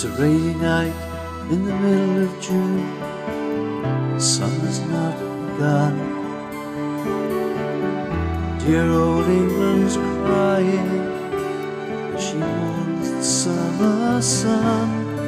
It's a rainy night in the middle of June. The sun has not begun. Dear old England's crying as she mourns the summer sun.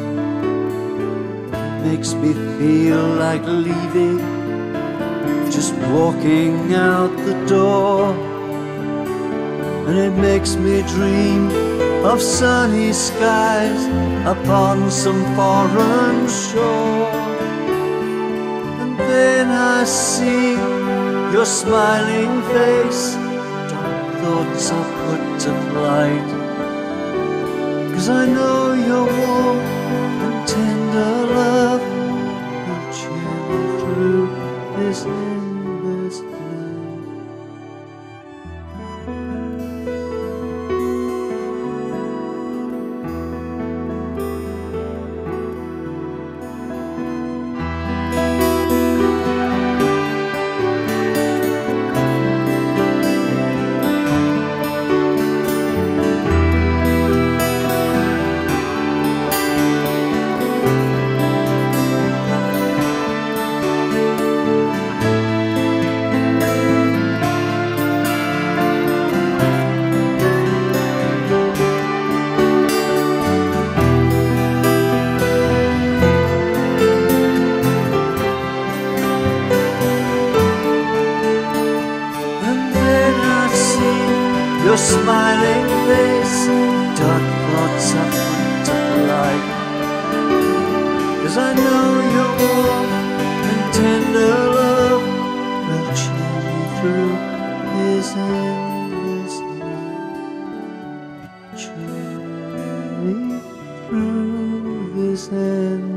It makes me feel like leaving, just walking out the door. And it makes me dream of sunny skies upon some foreign shore. And then I see your smiling face, dark thoughts are put to flight. 'Cause I know your warm and tender love will cheer me through this endless night. Your smiling face, dark thoughts are put to flight. 'Cause I know your warm and tender love will cheer me through this endless night. Cheer me through this endless night.